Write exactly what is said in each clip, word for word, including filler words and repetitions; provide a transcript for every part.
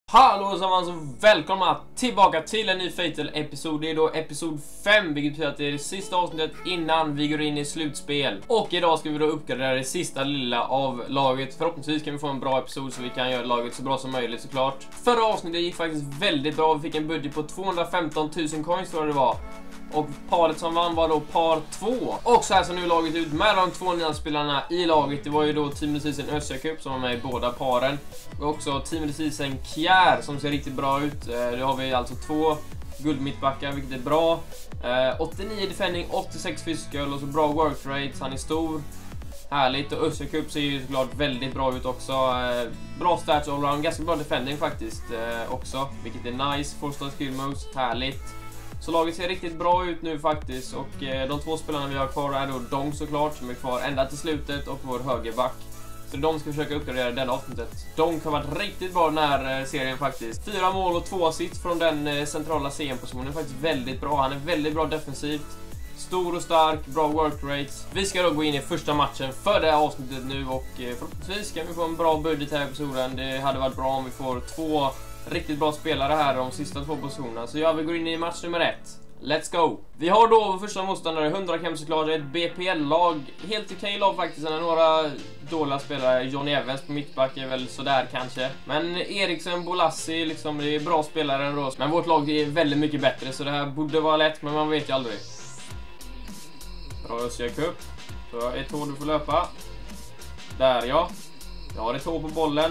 Hallå allesammans och välkomna tillbaka till en ny Fatal-episod. Det är då episod fem, vilket betyder att det är det sista avsnittet innan vi går in i slutspel. Och idag ska vi då uppgradera det sista lilla av laget. Förhoppningsvis kan vi få en bra episod så vi kan göra laget så bra som möjligt såklart. Förra avsnittet gick faktiskt väldigt bra. Vi fick en budget på tvåhundrafemton tusen coins tror jag det var. Och paret som vann var då par två. Och så här ser nu laget ut med de två nya spelarna i laget. Det var ju då Team Decisen Östra Cup som var med i båda paren. Och också Team Decisen Kjär som ser riktigt bra ut. Det har vi alltså två guldmittbackar vilket är bra. åttionio defending, åttiosex physical och så bra work rates. Han är stor. Härligt, och Östra Cup ser ju såklart väldigt bra ut också. Bra stats allround, ganska bra defending faktiskt också. Vilket är nice, four star skill moves, härligt. Så laget ser riktigt bra ut nu faktiskt. Och eh, de två spelarna vi har kvar är då Dong såklart, som är kvar ända till slutet, och vår högerback. Så de ska försöka uppgradera det avsnittet. Dong har varit riktigt bra den här eh, serien faktiskt. Fyra mål och två assist från den eh, centrala C M-positionen är faktiskt väldigt bra. Han är väldigt bra defensivt. Stor och stark, bra work rates. Vi ska då gå in i första matchen för det här avsnittet nu. Och eh, förhoppningsvis kan vi få en bra budget här i episoden. Det hade varit bra om vi får två riktigt bra spelare här de sista två positionerna. Så ja, vi går in i match nummer ett. Let's go! Vi har då första motståndare, hundra km såklart, ett B P L-lag. Helt okej lag faktiskt, några dåliga spelare. Johnny Evans på mittback är väl sådär kanske. Men Eriksen, Bolassi, liksom, det är bra spelare ändå. Men vårt lag är väldigt mycket bättre, så det här borde vara lätt, men man vet ju aldrig. Bra Östra Cup. Så ett tå du får löpa. Där ja. Jag har ett tå på bollen.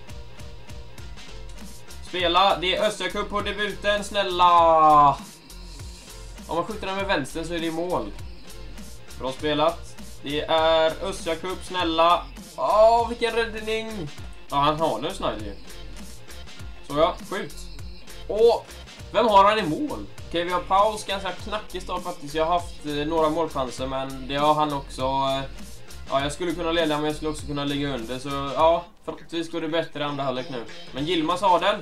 Spela, det är Östra Cup på debuten, snälla! Om man skjuter den med vänster så är det mål. Bra spelat. Det är Östra Cup, snälla. Åh, vilken räddning! Ja, han har nu Snyder. Så ja, skjut. Åh, vem har han i mål? Okej, vi har paus, ganska knackig start faktiskt. Jag har haft eh, några målchanser, men det har han också. Eh, ja, jag skulle kunna leda, men jag skulle också kunna ligga under. Så ja, förhoppningsvis går det bättre i andra halvlek nu. Men Gilmas har den.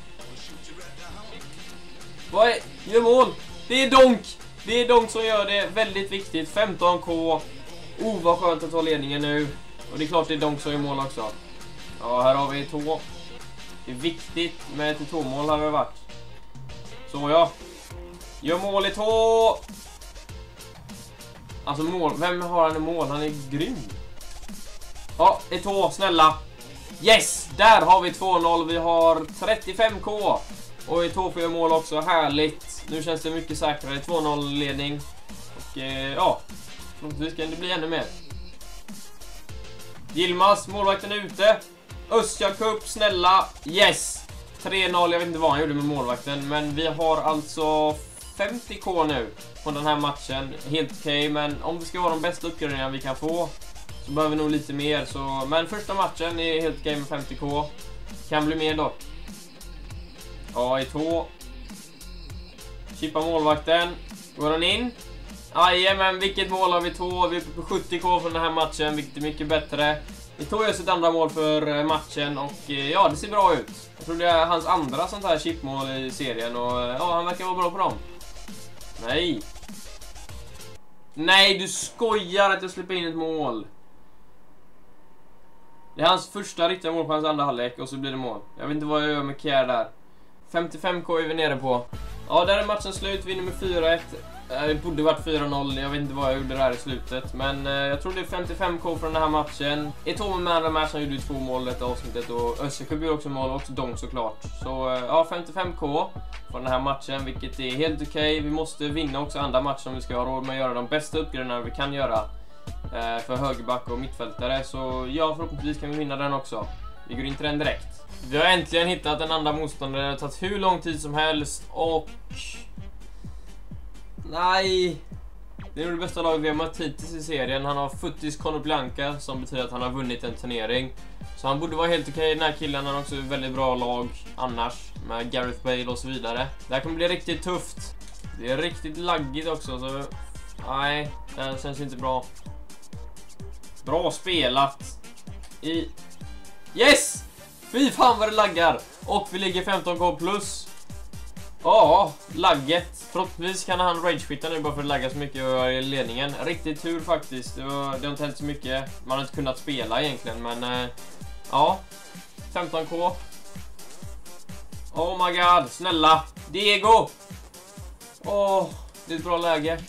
Vad är? Gör mål! Det är Donk! Det är Donk som gör det, väldigt viktigt. femton K. Oh, vad skönt att ta ledningen nu. Och det är klart det är Donk som gör mål också. Ja, här har vi två. Det är viktigt med ett två-mål har det varit. Så ja. Gör mål i två. Alltså mål, vem har han i mål? Han är grym. Ja, ett två, snälla. Yes, där har vi två noll. Vi har trettiofem K. Och i två får mål också, härligt. Nu känns det mycket säkrare, två noll ledning. Och eh, ja, förhoppningsvis kan det bli ännu mer. Gilmas, målvakten är ute. Östra Cup, snälla. Yes, tre noll, jag vet inte vad han gjorde med målvakten. Men vi har alltså femtio K nu på den här matchen. Helt okej, okay, men om det ska vara de bästa uppgraderingarna vi kan få så behöver vi nog lite mer. Så, men första matchen är helt okej okay med femtio K. Kan bli mer dock. Ja, i två. Chippa målvakten. Går han in? Aj, men vilket mål har vi två? Vi är på sjuttio K från den här matchen, vilket är mycket bättre. Vi tog just ett andra mål för matchen och ja, det ser bra ut. Jag tror det är hans andra sånt här chipmål i serien och ja, han verkar vara bra på dem. Nej. Nej, du skojar att jag släpper in ett mål. Det är hans första riktiga mål på hans andra halvlek och så blir det mål. Jag vet inte vad jag gör med Kjär där. femtiofem K är vi nere på. Ja, där är matchen slut. Vi är nummer fyra ett. Det borde varit fyra noll. Jag vet inte vad jag gjorde där i slutet. Men eh, jag tror det är femtiofem K från den här matchen. Ett två med andra matchen gjorde ju två mål detta avsnittet. Och Östra Cup gjorde också mål och också Dong såklart. Så eh, ja, femtiofem K från den här matchen. Vilket är helt okej. Okay. Vi måste vinna också andra matcher om vi ska ha råd med att göra de bästa uppgraderingarna vi kan göra. Eh, för högerback och mittfältare. Så ja, förhoppningsvis kan vi vinna den också. Vi går in till den direkt. Vi har äntligen hittat en andra motståndare. Det har tagit hur lång tid som helst. Och nej, det är nog det bästa laget vi har mött hittills i serien. Han har Futtis Conor Blanca, som betyder att han har vunnit en turnering. Så han borde vara helt okej. Den här killen har också väldigt bra lag annars, med Gareth Bale och så vidare. Det här kommer bli riktigt tufft. Det är riktigt laggigt också, så nej, det känns inte bra. Bra spelat i... Yes! Fy fan vad det laggar. Och vi ligger femton K plus. Ja, lagget. Förhoppningsvis kan han ragequitta nu bara för att lagga så mycket i ledningen. Riktigt tur faktiskt. Det, var, det har inte hänt så mycket. Man har inte kunnat spela egentligen. Men eh, ja, femton K. Oh my god, snälla. Diego. Åh, oh, det är ett bra läge.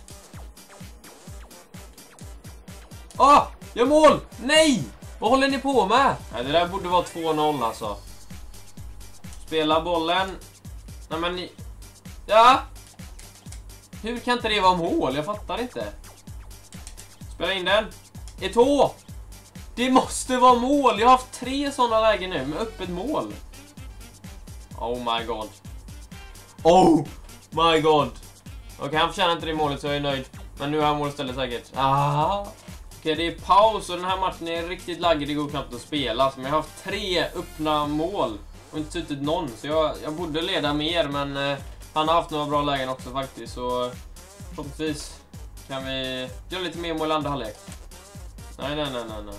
Åh, oh, jag mål. Nej, vad håller ni på med? Nej, det där borde vara två noll alltså. Spela bollen. Nej men ni... Ja. Hur kan inte det vara mål? Jag fattar inte. Spela in den. Eto'o. Det måste vara mål. Jag har haft tre sådana lägen nu med öppet mål. Oh my god. Oh my god. Okej, okay, han förtjänar inte det målet så jag är nöjd. Men nu har han mål istället säkert. Ah. Okej, okay, det är paus och den här matchen är riktigt laggig. Det går knappt att spela. Men jag har haft tre öppna mål och inte suttit någon. Så jag, jag borde leda mer, men eh, han har haft några bra lägen också faktiskt. Så förhoppningsvis kan vi göra lite mer mål i andra halvlek. Nej, nej, nej, nej, nej.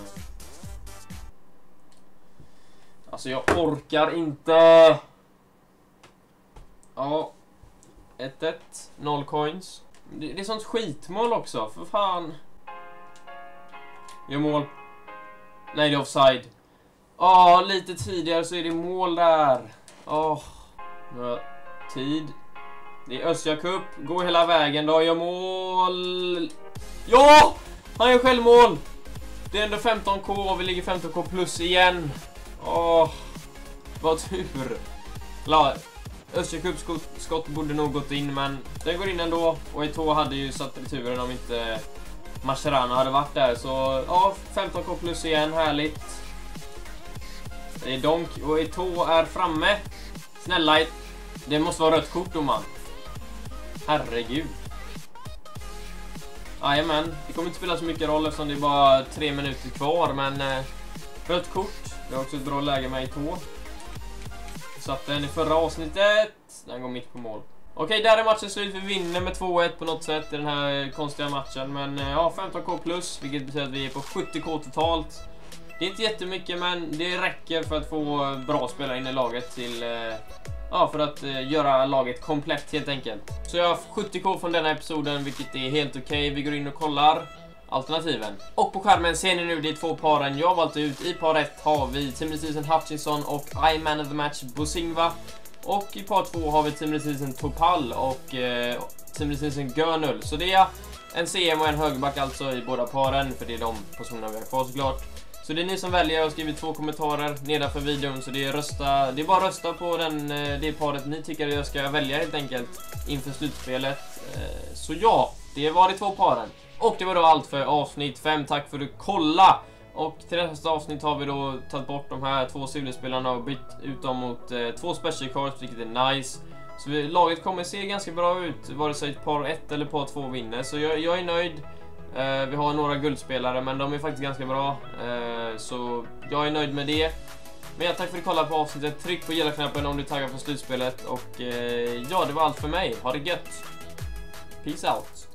Alltså jag orkar inte. Ja. ett ett. Noll coins. Det, det är sånt skitmål också. För fan. Gör mål. Nej, det är offside. Åh, oh, lite tidigare så är det mål där. Åh. Oh. Tid. Det är Östja Cup. Gå hela vägen då. Gör mål. Ja! Han gör självmål. Det är ändå femton K och vi ligger femton K plus igen. Åh, vad tur. La, Östja Cup skott, skott borde nog gått in, men den går in ändå. Och Eto'o hade ju satt returen om inte Mascherano hade varit där. Så ja, femton K plus igen, härligt. Det är Donk och Eto'o är framme. Snälla, det måste vara rött kort då, man. Herregud. Jajamän, det kommer inte spela så mycket roll eftersom det är bara tre minuter kvar, men eh, rött kort. Det är också ett bra läge med Eto'o. Satt den i förra avsnittet. Den går mitt på mål. Okej, där är matchen slut. Vi vinner med två ett på något sätt i den här konstiga matchen. Men ja, femton K plus, vilket betyder att vi är på sjuttio K totalt. Det är inte jättemycket, men det räcker för att få bra spelare in i laget till... Eh, ja, för att eh, göra laget komplett helt enkelt. Så jag har sjuttio K från denna episoden, vilket är helt okej. Okay. Vi går in och kollar alternativen. Och på skärmen ser ni nu de två paren jag valt ut. I par ett har vi Team Season Hutchinson och I Man of the Match Bosingva. Och i par två har vi Team Season Topal och eh, Team Season Görnul. Så det är en C M och en högerback alltså i båda paren, för det är de positionerna vi har kvar såklart. Så det är ni som väljer. Jag har skrivit två kommentarer nedanför videon, så det är, rösta, det är bara att rösta på den, det paret ni tycker jag ska välja helt enkelt inför slutspelet. Så ja, det var de två paren. Och det var då allt för avsnitt fem. Tack för att du kolla. Och till nästa avsnitt har vi då tagit bort de här två silverspelarna och bytt ut dem mot eh, två special cards, vilket är nice. Så vi, laget kommer se ganska bra ut, vare sig par ett eller par två vinner. Så jag, jag är nöjd. Uh, vi har några guldspelare, men de är faktiskt ganska bra. Uh, så jag är nöjd med det. Men ja, tack för att du kollade på avsnittet. Tryck på gilla-knappen om du taggar på slutspelet. Och uh, ja, det var allt för mig. Ha det gött. Peace out.